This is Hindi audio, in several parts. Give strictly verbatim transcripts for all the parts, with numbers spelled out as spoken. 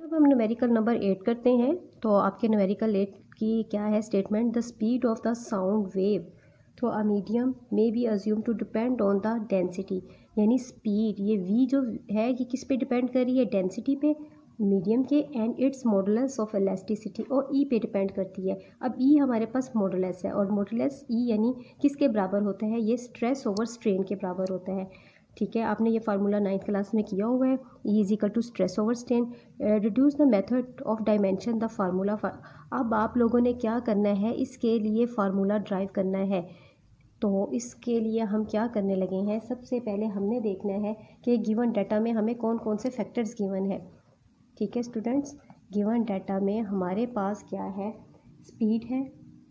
अब हम न्यूमेरिकल नंबर एट करते हैं। तो आपके न्यूमेरिकल एट की क्या है statement, the speed of the sound wave through a medium may be assume to depend on the density. यानी स्पीड, ये वी जो है ये किस पे डिपेंड कर रही है, डेंसिटी पे मीडियम के, and its modulus of elasticity, और ई पे डिपेंड करती है। अब ई हमारे पास मॉडुलस है, और मॉडुलस ई यानी किसके बराबर होता है, ये स्ट्रेस ओवर स्ट्रेन के बराबर होता है। ठीक है, आपने ये फार्मूला नाइन्थ क्लास में किया हुआ है, E is equal to stress over strain. Reduce the method of dimension the formula. अब आप लोगों ने क्या करना है, इसके लिए फार्मूला ड्राइव करना है। तो इसके लिए हम क्या करने लगे हैं, सबसे पहले हमने देखना है कि गिवन डाटा में हमें कौन कौन से फैक्टर्स गिवन है। ठीक है स्टूडेंट्स, गिवन डाटा में हमारे पास क्या है, स्पीड है,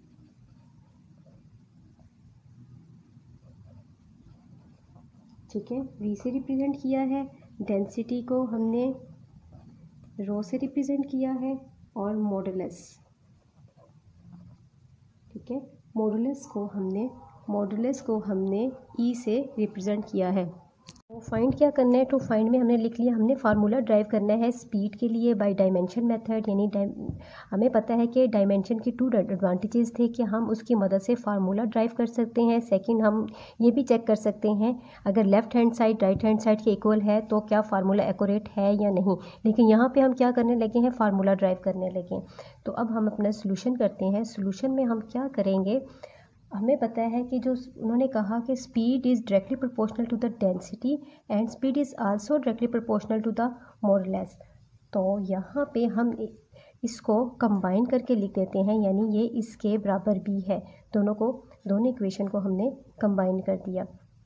ठीक है, वी से रिप्रेजेंट किया है, डेंसिटी को हमने रो से रिप्रेजेंट किया है, और मॉडुलस, ठीक है, मॉडुलस को हमने मॉडुलस को हमने ई से रिप्रेजेंट किया है। तो फाइंड क्या करना है, टू फाइंड में हमने लिख लिया, हमने फार्मूला ड्राइव करना है स्पीड के लिए बाय डायमेंशन मेथड। यानी हमें पता है कि डायमेंशन की टू एडवांटेजेस थे कि हम उसकी मदद से फार्मूला ड्राइव कर सकते हैं। सेकंड, हम ये भी चेक कर सकते हैं अगर left hand side right hand side के इक्वल है तो क्या फार्मूला एक्यूरेट है या नहीं। लेकिन यहाँ पर हम क्या करने लगे हैं, फार्मूला ड्राइव करने लगे हैं। तो अब हम अपना सोल्यूशन करते हैं। सोल्यूशन में हम क्या करेंगे, हमें पता है कि जो उन्होंने कहा कि speed is directly proportional to the density and speed is also directly proportional to the modulus. तो यहाँ पे हम इसको कंबाइन करके लिख देते हैं, यानी ये इसके बराबर भी है। दोनों को दोनों इक्वेशन को हमने कंबाइन कर दिया।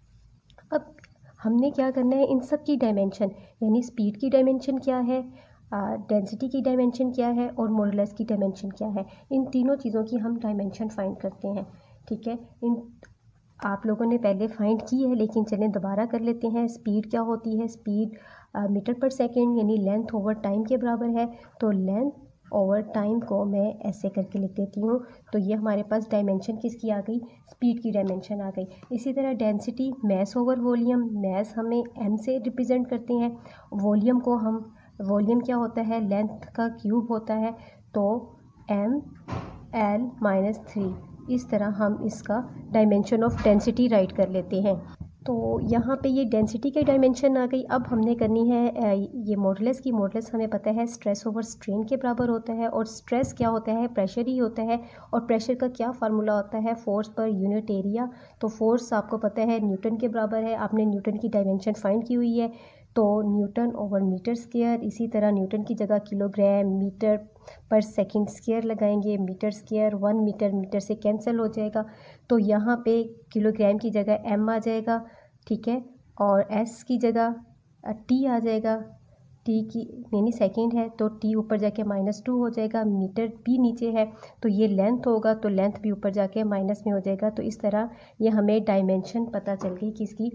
अब हमने क्या करना है, इन सब की डायमेंशन, यानी स्पीड की डायमेंशन क्या है, डेंसिटी की डायमेंशन क्या है, और मॉडुलस की डायमेंशन क्या है, इन तीनों चीज़ों की हम डायमेंशन फाइंड करते हैं। ठीक है, इन आप लोगों ने पहले फाइंड की है, लेकिन चलें दोबारा कर लेते हैं। स्पीड क्या होती है, स्पीड मीटर पर सेकंड यानी लेंथ ओवर टाइम के बराबर है। तो लेंथ ओवर टाइम को मैं ऐसे करके लिख देती हूँ। तो ये हमारे पास डायमेंशन किसकी आ गई, स्पीड की डायमेंशन आ गई। इसी तरह density mass over volume, mass हमें एम से रिप्रेजेंट करते हैं, वॉल्यूम को हम वॉल्यूम क्या होता है, लेंथ का क्यूब होता है। तो एम एल माइनस थ्री, इस तरह हम इसका डायमेंशन ऑफ डेंसिटी राइट कर लेते हैं। तो यहाँ पे ये डेंसिटी की डायमेंशन आ गई। अब हमने करनी है ये मॉडुलस की। मॉडुलस हमें पता है स्ट्रेस ओवर स्ट्रेन के बराबर होता है, और स्ट्रेस क्या होता है, प्रेशर ही होता है। और प्रेशर का क्या फार्मूला होता है, फोर्स पर यूनिट एरिया। तो फोर्स आपको पता है न्यूटन के बराबर है, आपने न्यूटन की डायमेंशन फाइंड की हुई है। तो न्यूटन ओवर मीटर स्क्वायर, इसी तरह न्यूटन की जगह kilogram metre per second square लगाएंगे, metre square one metre, metre से कैंसिल हो जाएगा। तो यहाँ पे किलोग्राम की जगह एम आ जाएगा, ठीक है, और एस की जगह टी आ जाएगा। टी की यानी सेकंड है, तो टी ऊपर जाके माइनस टू हो जाएगा, मीटर भी नीचे है, तो ये लेंथ होगा, तो लेंथ भी ऊपर जाके माइनस में हो जाएगा। तो इस तरह ये हमें डायमेंशन पता चल गई किसकी,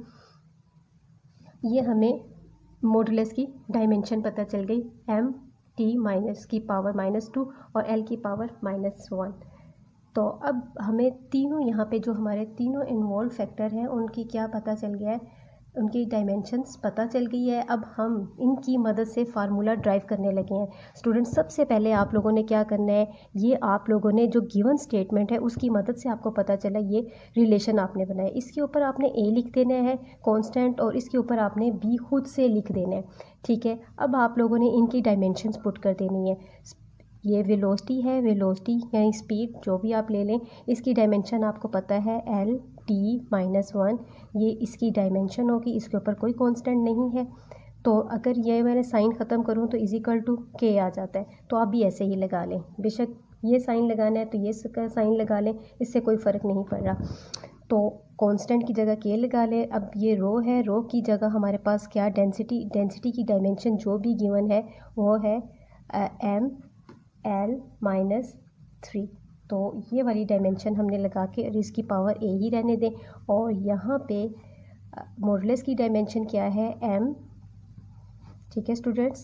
ये हमें मॉडुलस की डायमेंशन पता चल गई, एम टी माइनस की पावर माइनस टू और एल की पावर माइनस वन। तो अब हमें तीनों यहाँ पे जो हमारे तीनों इन्वॉल्व फैक्टर हैं उनकी क्या पता चल गया है, उनकी डायमेंशंस पता चल गई है। अब हम इनकी मदद से फार्मूला ड्राइव करने लगे हैं। स्टूडेंट्स, सबसे पहले आप लोगों ने क्या करना है, ये आप लोगों ने जो गिवन स्टेटमेंट है उसकी मदद से आपको पता चला ये रिलेशन आपने बनाया, इसके ऊपर आपने ए लिख देना है कांस्टेंट, और इसके ऊपर आपने बी खुद से लिख देना है। ठीक है, अब आप लोगों ने इनकी डायमेंशंस पुट कर देनी है। ये वेलोसिटी है, वेलोसिटी यानी स्पीड जो भी आप ले लें, इसकी डायमेंशन आपको पता है एल टी माइनस वन, ये इसकी डायमेंशन होगी, इसके ऊपर कोई कांस्टेंट नहीं है। तो अगर ये मैंने साइन ख़त्म करूँ तो इजिकल टू के आ जाता है, तो आप भी ऐसे ही लगा लें, बेशक ये साइन लगाना है तो ये साइन लगा लें, इससे कोई फ़र्क नहीं पड़ रहा। तो कांस्टेंट की जगह के लगा लें। अब ये रो है, रो की जगह हमारे पास क्या डेंसिटी, डेंसिटी की डायमेंशन जो भी गिवन है वो है एम एल माइनस थ्री। तो ये वाली डायमेंशन हमने लगा के और इसकी पावर ए ही रहने दें। और यहाँ पे मॉडुलस की डायमेंशन क्या है, एम, ठीक है स्टूडेंट्स,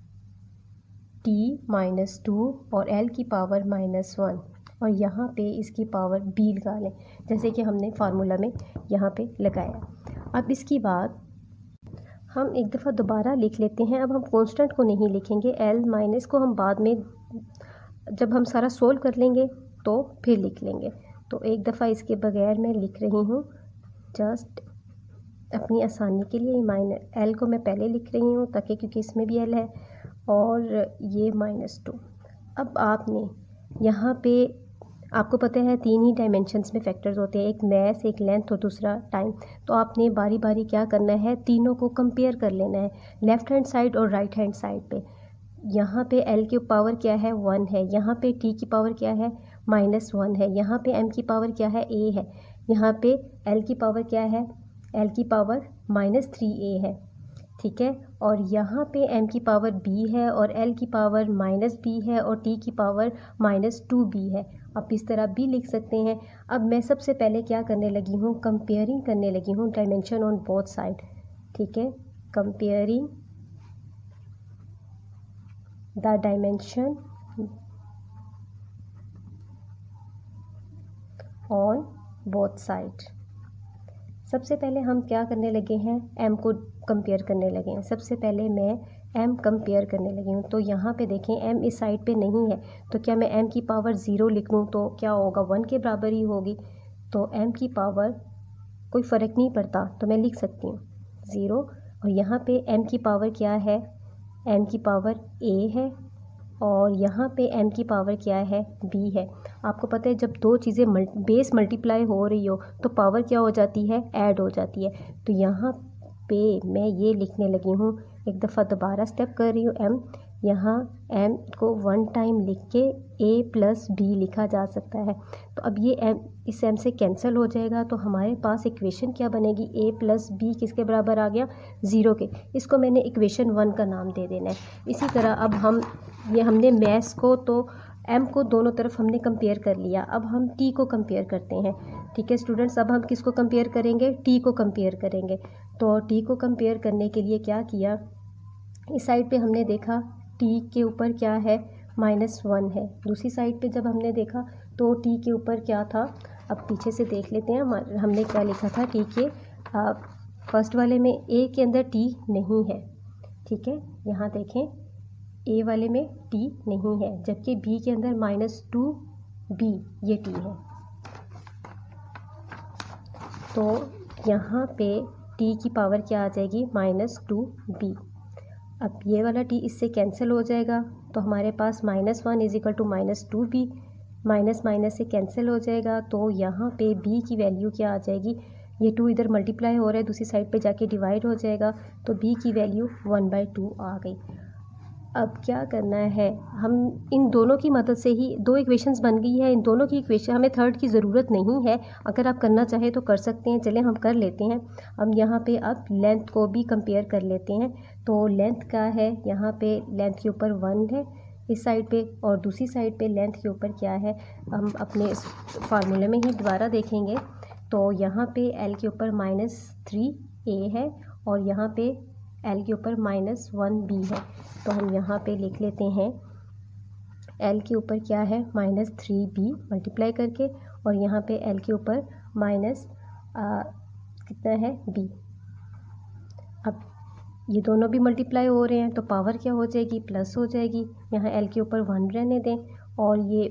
टी माइनस टू और एल की पावर माइनस वन, और यहाँ पे इसकी पावर बी लगा लें जैसे कि हमने फार्मूला में यहाँ पे लगाया। अब इसकी बाद हम एक दफ़ा दोबारा लिख लेते हैं। अब हम कांस्टेंट को नहीं लिखेंगे, एल माइनस को हम बाद में जब हम सारा सोल्व कर लेंगे तो फिर लिख लेंगे। तो एक दफ़ा इसके बगैर मैं लिख रही हूँ, जस्ट अपनी आसानी के लिए। माइनस एल को मैं पहले लिख रही हूँ ताकि, क्योंकि इसमें भी एल है, और ये माइनस टू। अब आपने यहाँ पे, आपको पता है तीन ही डायमेंशंस में फैक्टर्स होते हैं, एक मैथ, एक लेंथ और दूसरा टाइम। तो आपने बारी बारी क्या करना है, तीनों को कंपेयर कर लेना है, लेफ़्ट हैंड साइड और राइट हैंड साइड पे। यहाँ पे एल की पावर क्या है, वन है। यहाँ पे टी की पावर क्या है, माइनस वन है। यहाँ पे एम की पावर क्या है, ए है। यहाँ पे एल की पावर क्या है, एल की पावर माइनस थ्री ए है, ठीक है। और यहाँ पे एम की पावर बी है और एल की पावर माइनस बी है और टी की पावर माइनस टू बी है। आप इस तरह भी लिख सकते हैं। अब मैं सबसे पहले क्या करने लगी हूँ, कंपेयरिंग करने लगी हूँ डायमेंशन ऑन बोथ साइड, ठीक है। Comparing the dimension on both side. सबसे पहले हम क्या करने लगे हैं, एम को कंपेयर करने लगे हैं। सबसे पहले मैं एम कंपेयर करने लगी हूँ। तो यहाँ पे देखें, एम इस साइड पे नहीं है, तो क्या मैं एम की पावर ज़ीरो लिख लूँ तो क्या होगा, वन के बराबर ही होगी। तो एम की पावर कोई फ़र्क नहीं पड़ता, तो मैं लिख सकती हूँ ज़ीरो। और यहाँ पे एम की पावर क्या है, एम की पावर ए है, और यहाँ पे एम की पावर क्या है, बी है। आपको पता है जब दो चीज़ें मल, बेस मल्टीप्लाई हो रही हो तो पावर क्या हो जाती है, ऐड हो जाती है। तो यहाँ पे मैं ये लिखने लगी हूँ, एक दफ़ा दोबारा स्टेप कर रही हूँ, एम। यहाँ एम को वन टाइम लिख के ए प्लस बी लिखा जा सकता है। तो अब ये एम इस एम से कैंसिल हो जाएगा, तो हमारे पास इक्वेशन क्या बनेगी, ए प्लस बी किसके बराबर आ गया, ज़ीरो के। इसको मैंने इक्वेशन वन का नाम दे देना है। इसी तरह अब हम ये हमने मैथ्स को तो एम को दोनों तरफ हमने कंपेयर कर लिया। अब हम टी को कंपेयर करते हैं, ठीक है स्टूडेंट्स। अब हम किसको कंपेयर करेंगे, टी को कंपेयर करेंगे। तो टी को कंपेयर करने के लिए क्या किया, इस साइड पे हमने देखा टी के ऊपर क्या है, माइनस वन है। दूसरी साइड पे जब हमने देखा तो टी के ऊपर क्या था, अब पीछे से देख लेते हैं हमने क्या लिखा था। टी के आ, फर्स्ट वाले में ए के अंदर टी नहीं है, ठीक है। यहाँ देखें ए वाले में टी नहीं है, जबकि बी के अंदर माइनस टू बी ये टी है। तो यहाँ पे टी की पावर क्या आ जाएगी, माइनस टू बी। अब ये वाला टी इससे कैंसिल हो जाएगा, तो हमारे पास minus one is equal to minus two B, minus minus से कैंसिल हो जाएगा। तो यहाँ पे बी की वैल्यू क्या आ जाएगी, ये टू इधर मल्टीप्लाई हो रहा है, दूसरी साइड पे जाके डिवाइड हो जाएगा, तो बी की वैल्यू वन बाई टू आ गई। अब क्या करना है, हम इन दोनों की मदद से ही दो इक्वेशंस बन गई है। इन दोनों की इक्वेशन, हमें थर्ड की ज़रूरत नहीं है। अगर आप करना चाहें तो कर सकते हैं, चलें हम कर लेते हैं। अब यहाँ पे अब लेंथ को भी कंपेयर कर लेते हैं। तो लेंथ क्या है, यहाँ पे लेंथ के ऊपर वन है इस साइड पे, और दूसरी साइड पे लेंथ के ऊपर क्या है, हम अपने इस फार्मूले में ही दोबारा देखेंगे। तो यहाँ पे एल के ऊपर माइनस थ्री ए है और यहाँ पे एल के ऊपर माइनस वन बी है। तो हम यहाँ पे लिख लेते हैं एल के ऊपर क्या है, माइनस थ्री बी मल्टीप्लाई करके, और यहाँ पे एल के ऊपर माइनस कितना है, बी। अब ये दोनों भी मल्टीप्लाई हो रहे हैं तो पावर क्या हो जाएगी, प्लस हो जाएगी। यहाँ एल के ऊपर वन रहने दें, और ये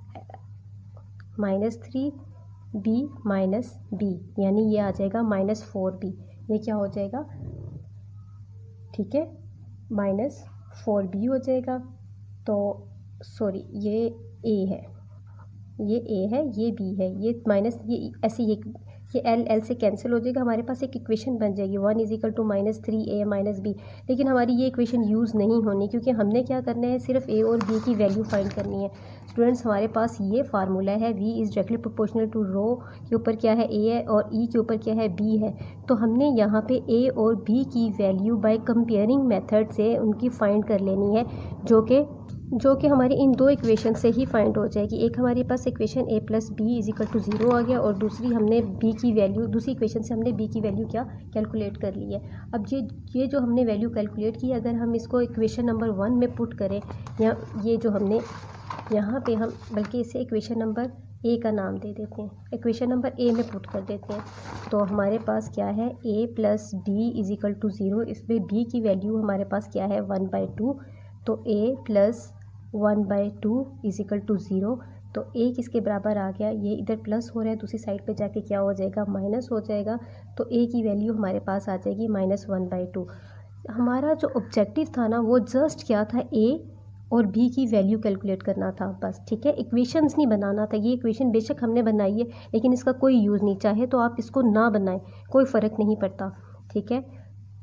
minus three B minus B, यानी ये आ जाएगा माइनस फोर बी। ये क्या हो जाएगा, ठीक है, माइनस फोर बी हो जाएगा। तो सॉरी, ये ए है, ये ए है, ये बी है, ये माइनस, ये ऐसे ये ये एल एल से कैंसिल हो जाएगा। हमारे पास एक इक्वेशन बन जाएगी, one is equal to minus three A minus B. लेकिन हमारी ये इक्वेशन यूज़ नहीं होनी, क्योंकि हमने क्या करना है, सिर्फ ए और बी की वैल्यू फाइंड करनी है। स्टूडेंट्स, हमारे पास ये फार्मूला है, V is directly proportional to rho के ऊपर क्या है, ए है, और ई के ऊपर क्या है, बी है। तो हमने यहाँ पे ए और बी की वैल्यू बाय कंपेयरिंग मेथड से उनकी फाइंड कर लेनी है, जो कि जो कि हमारी इन दो इक्वेशन से ही फाइंड हो जाएगी। एक हमारे पास equation A plus B is equal to zero आ गया, और दूसरी हमने बी की वैल्यू, दूसरी इक्वेशन से हमने बी की वैल्यू क्या कैलकुलेट कर ली है। अब ये ये जो हमने वैल्यू कैलकुलेट की, अगर हम इसको इक्वेशन नंबर वन में पुट करें, या ये जो हमने यहाँ पे हम, बल्कि इसे इक्वेशन नंबर ए का नाम दे देते हैं, इक्वेशन नंबर ए में पुट कर देते हैं। तो हमारे पास क्या है, A plus B is equal to zero. इसमें बी की वैल्यू हमारे पास क्या है, वन बाई टू। तो A plus one by two is equal to zero. तो ए किसके बराबर आ गया, ये इधर प्लस हो रहा है, दूसरी साइड पे जाके क्या हो जाएगा, माइनस हो जाएगा। तो ए की वैल्यू हमारे पास आ जाएगी माइनस वन बाई टू। हमारा जो ऑब्जेक्टिव था ना वो जस्ट क्या था, ए और बी की वैल्यू कैलकुलेट करना था बस, ठीक है। इक्वेशंस नहीं बनाना था। ये इक्वेशन बेशक हमने बनाई है लेकिन इसका कोई यूज़ नहीं, चाहे तो आप इसको ना बनाएं, कोई फ़र्क नहीं पड़ता, ठीक है।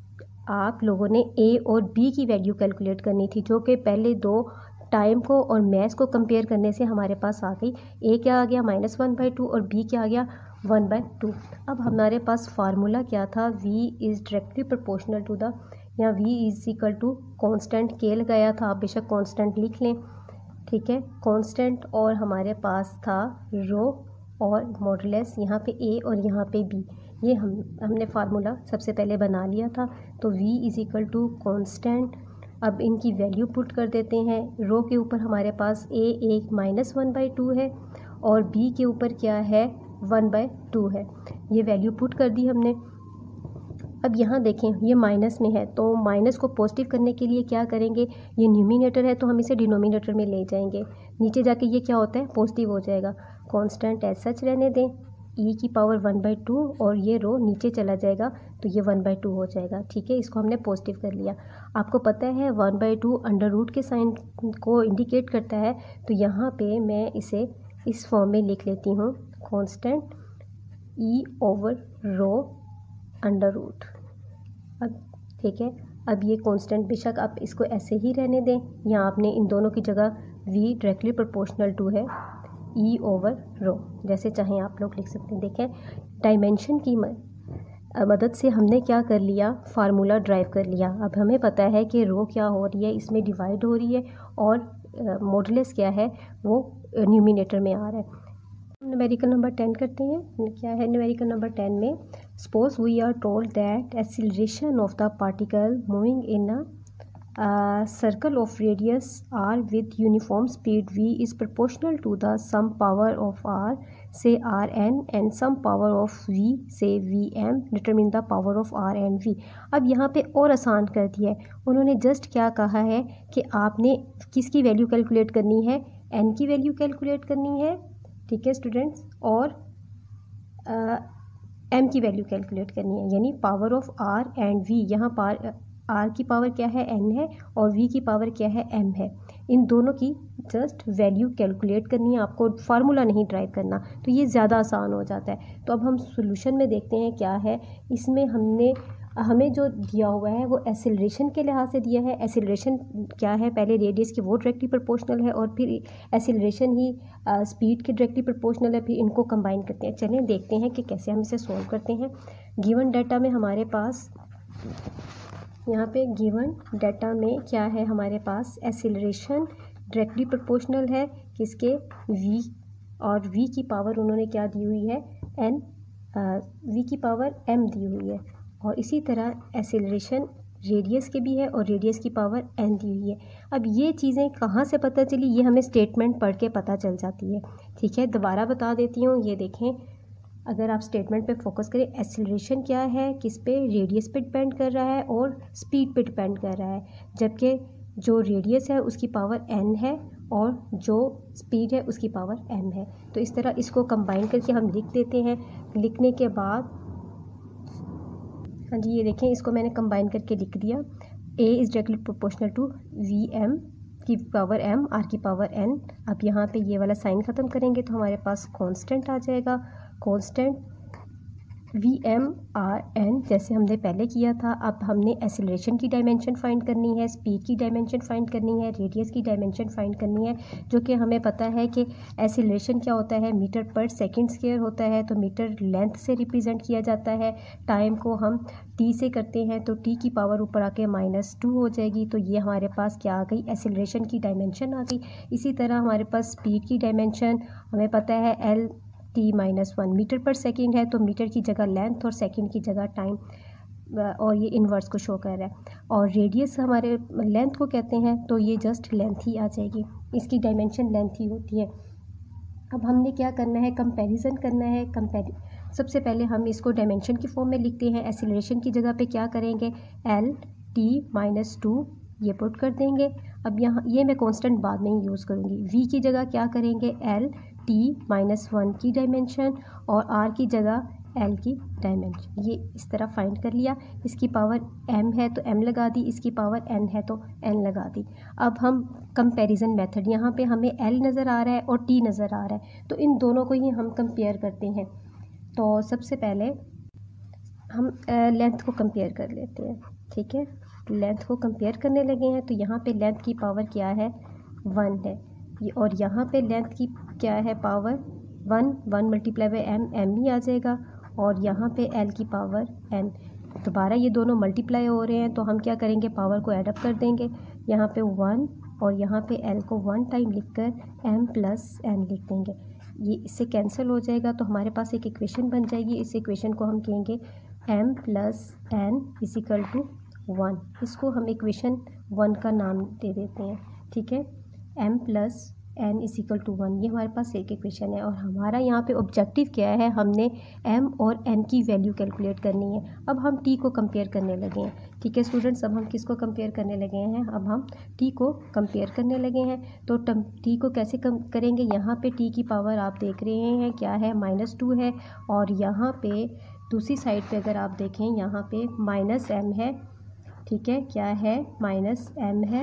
आप लोगों ने ए और बी की वैल्यू कैलकुलेट करनी थी, जो कि पहले दो टाइम को और मैथ्स को कंपेयर करने से हमारे पास आ गई। ए क्या आ गया, माइनस वन बाई टू, और बी क्या आ गया, वन बाई टू। अब हमारे पास फार्मूला क्या था, V is directly proportional to the, या v is equal to constant के लगाया था, आप बेशक कॉन्स्टेंट लिख लें, ठीक है, कॉन्स्टेंट। और हमारे पास था रो और मॉडुलस, यहाँ पे a और यहाँ पे b, ये हम हमने फार्मूला सबसे पहले बना लिया था। तो v is equal to constant, अब इनकी वैल्यू पुट कर देते हैं। रो के ऊपर हमारे पास a एक माइनस वन बाई टू है और b के ऊपर क्या है, वन बाई टू है। ये वैल्यू पुट कर दी हमने। अब यहाँ देखें ये माइनस में है, तो माइनस को पॉजिटिव करने के लिए क्या करेंगे, ये न्यूमिनेटर है तो हम इसे डिनोमिनेटर में ले जाएंगे, नीचे जाके ये क्या होता है, पॉजिटिव हो जाएगा। कांस्टेंट एज सच रहने दें, ई की पावर वन बाई टू, और ये रो नीचे चला जाएगा तो ये वन बाई टू हो जाएगा, ठीक है। इसको हमने पॉजिटिव कर लिया। आपको पता है one by two under root के साइन को इंडिकेट करता है, तो यहाँ पर मैं इसे इस फॉर्म में लिख लेती हूँ, constant E over rho under root. अब ठीक है, अब ये कांस्टेंट बेशक आप इसको ऐसे ही रहने दें, यहाँ आपने इन दोनों की जगह v डायरेक्टली प्रोपोर्शनल टू है e ओवर रो, जैसे चाहें आप लोग लिख सकते हैं। देखें डायमेंशन की मदद से हमने क्या कर लिया, फार्मूला ड्राइव कर लिया। अब हमें पता है कि रो क्या हो रही है, इसमें डिवाइड हो रही है, और मॉडुलस क्या है, वो न्यूमिनेटर में आ रहा है। न्यूमेरिकल नंबर टेन करते हैं, क्या है न्यूमेरिकल नंबर टेन में, suppose we are told that acceleration of the particle moving in a circle of radius R with uniform speed v is proportional to the some power of r say R N and some power of v say V M, determine the power of r and v। अब यहाँ पे और आसान कर दिया है, उन्होंने जस्ट क्या कहा है कि आपने किसकी वैल्यू कैलकुलेट करनी है, n की वैल्यू कैलकुलेट करनी है, ठीक है स्टूडेंट्स, और एम की वैल्यू कैलकुलेट करनी है, यानी power of R and V. यहाँ पार आर की पावर क्या है, एन है, और वी की पावर क्या है, एम है। इन दोनों की जस्ट वैल्यू कैलकुलेट करनी है, आपको फार्मूला नहीं ड्राइव करना, तो ये ज़्यादा आसान हो जाता है। तो अब हम सॉल्यूशन में देखते हैं क्या है इसमें। हमने हमें जो दिया हुआ है वो एक्सेलरेशन के लिहाज से दिया है। एक्सेलरेशन क्या है, पहले रेडियस की वो डायरेक्टली प्रोपोर्शनल है, और फिर एक्सेलरेशन ही स्पीड के डायरेक्टली प्रोपोर्शनल है, फिर इनको कंबाइन करते हैं। चलें देखते हैं कि कैसे हम इसे सॉल्व करते हैं। गिवन डाटा में हमारे पास, यहाँ पे गिवन डाटा में क्या है हमारे पास, एक्सेलरेशन डायरेक्टली प्रोपोर्शनल है किसके, v, और v की पावर उन्होंने क्या दी हुई है, n, v की पावर m दी हुई है, और इसी तरह एक्सेलरेशन रेडियस के भी है और रेडियस की पावर n दी हुई है। अब ये चीज़ें कहाँ से पता चली, ये हमें स्टेटमेंट पढ़ के पता चल जाती है, ठीक है। दोबारा बता देती हूँ, ये देखें, अगर आप स्टेटमेंट पे फोकस करें, एक्सेलरेशन क्या है, किस पे, रेडियस पे डिपेंड कर रहा है और स्पीड पे डिपेंड कर रहा है, जबकि जो रेडियस है उसकी पावर n है और जो स्पीड है उसकी पावर m है। तो इस तरह इसको कंबाइन करके हम लिख देते हैं। लिखने के बाद हाँ जी, ये देखें, इसको मैंने कंबाइन करके लिख दिया। a is directly proportional to V M की पावर m, r की पावर n। अब यहाँ पे ये वाला साइन ख़त्म करेंगे तो हमारे पास कांस्टेंट आ जाएगा, constant V M R N, जैसे हमने पहले किया था। अब हमने एक्सेलरेशन की डायमेंशन फाइंड करनी है, स्पीड की डायमेंशन फाइंड करनी है, रेडियस की डायमेंशन फाइंड करनी है, जो कि हमें पता है कि एक्सेलरेशन क्या होता है, मीटर पर सेकंड स्क्वायर होता है, तो मीटर लेंथ से रिप्रेजेंट किया जाता है। टाइम को हम टी से करते हैं तो टी की पावर ऊपर आके माइनस टू हो जाएगी, तो ये हमारे पास क्या आ गई, एक्सेलरेशन की डायमेंशन आ गई। इसी तरह हमारे पास स्पीड की डायमेंशन हमें पता है, L T minus one meter पर सेकेंड है, तो मीटर की जगह लेंथ और सेकंड की जगह टाइम, और ये इन्वर्स को शो कर रहा है। और रेडियस हमारे लेंथ को कहते हैं, तो ये जस्ट लेंथ ही आ जाएगी, इसकी डायमेंशन लेंथ ही होती है। अब हमने क्या करना है, कंपैरिजन करना है। कंपेरि सबसे पहले हम इसको डायमेंशन की फॉर्म में लिखते हैं। एक्सीलरेशन की जगह पे क्या करेंगे, एल टी माइनस टू ये पुट कर देंगे। अब यहाँ ये मैं कांस्टेंट बाद में ही यूज़ करूँगी। वी की जगह क्या करेंगे, एल टी माइनस वन की डायमेंशन, और आर की जगह एल की डायमेंशन। ये इस तरह फाइंड कर लिया। इसकी पावर एम है तो एम लगा दी, इसकी पावर एन है तो एन लगा दी। अब हम कंपैरिजन मेथड, यहाँ पे हमें एल नज़र आ रहा है और टी नज़र आ रहा है, तो इन दोनों को ही हम कंपेयर करते हैं। तो सबसे पहले हम लेंथ को कंपेयर कर लेते हैं। ठीक है, लेंथ को कंपेयर करने लगे हैं तो यहाँ पे लेंथ की पावर क्या है, वन है, और यहाँ पे लेंथ की क्या है power, one one multiply by M, M ही आ जाएगा, और यहाँ पे एल की पावर एन। दोबारा ये दोनों मल्टीप्लाई हो रहे हैं तो हम क्या करेंगे, पावर को एडअप कर देंगे। यहाँ पे वन और यहाँ पे एल को वन टाइम लिखकर एम प्लस एन लिख देंगे। ये इससे कैंसिल हो जाएगा तो हमारे पास एक इक्वेशन बन जाएगी। इस इक्वेशन को हम कहेंगे M plus N is equal to one. इसको हम इक्वेशन वन का नाम दे देते हैं। ठीक है, M plus N is equal to one, ये हमारे पास एक इक्वेशन है। और हमारा यहाँ पे ऑब्जेक्टिव क्या है, हमने एम और एन की वैल्यू कैलकुलेट करनी है। अब हम टी को कंपेयर करने लगे हैं। ठीक है स्टूडेंट्स, अब हम किसको कंपेयर करने लगे हैं, अब हम टी को कंपेयर करने लगे हैं। तो टी को कैसे कम करेंगे, यहाँ पे टी की पावर आप देख रहे हैं क्या है, माइनस टू है, और यहाँ पे दूसरी साइड पे अगर आप देखें यहाँ पे माइनस एम है। ठीक है, क्या है, माइनस एम है,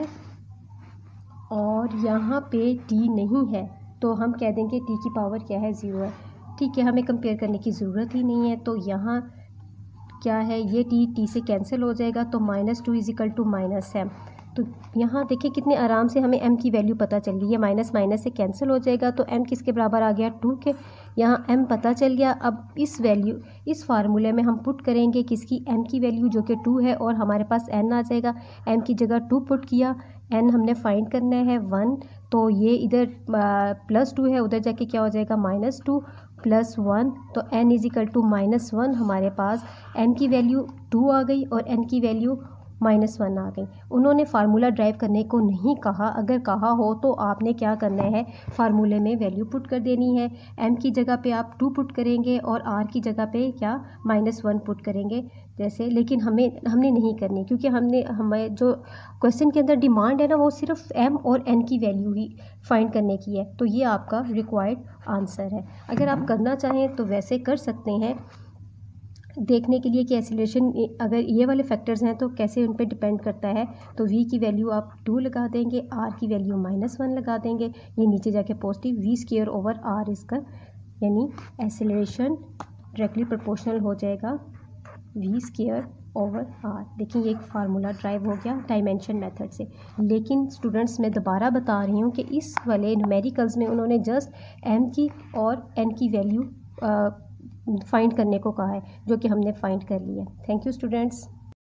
और यहाँ पे टी नहीं है तो हम कह देंगे टी की पावर क्या है, ज़ीरो है। ठीक है, हमें कंपेयर करने की ज़रूरत ही नहीं है। तो यहाँ क्या है, ये टी टी से कैंसिल हो जाएगा, तो minus two is equal to minus M. तो यहाँ देखिए कितने आराम से हमें m की वैल्यू पता चल गई। ये माइनस माइनस से कैंसिल हो जाएगा तो m किसके बराबर आ गया, टू के। यहाँ m पता चल गया। अब इस वैल्यू इस फार्मूले में हम पुट करेंगे किसकी, m की वैल्यू जो कि टू है, और हमारे पास n आ जाएगा। m की जगह टू पुट किया, n हमने फाइंड करना है वन, तो ये इधर प्लस टू है, उधर जाके क्या हो जाएगा, माइनस टू प्लस वन, तो n is equal to minus one. हमारे पास m की वैल्यू टू आ गई और n की वैल्यू माइनस वन आ गई। उन्होंने फार्मूला ड्राइव करने को नहीं कहा, अगर कहा हो तो आपने क्या करना है, फार्मूले में वैल्यू पुट कर देनी है। m की जगह पे आप टू पुट करेंगे और r की जगह पे क्या, माइनस वन पुट करेंगे जैसे। लेकिन हमें हमने नहीं करनी, क्योंकि हमने हमें जो क्वेश्चन के अंदर डिमांड है ना, वो सिर्फ m और n की वैल्यू ही फाइंड करने की है। तो ये आपका रिक्वायर्ड आंसर है। अगर आप करना चाहें तो वैसे कर सकते हैं, देखने के लिए कि एक्सीलरेशन अगर ये वाले फैक्टर्स हैं तो कैसे उन पे डिपेंड करता है। तो v की वैल्यू आप टू लगा देंगे, r की वैल्यू माइनस वन लगा देंगे, ये नीचे जाके positive v square over r इसका, यानी एक्सीलरेशन डायरेक्टली प्रोपोर्शनल हो जाएगा v स्क्वायर ओवर r। देखिए ये एक फार्मूला ड्राइव हो गया डायमेंशन मेथड से। लेकिन स्टूडेंट्स मैं दोबारा बता रही हूँ कि इस वाले न्यूमेरिकल्स में उन्होंने जस्ट m की और n की वैल्यू फाइंड करने को कहा है, जो कि हमने फाइंड कर लिया। Thank you students.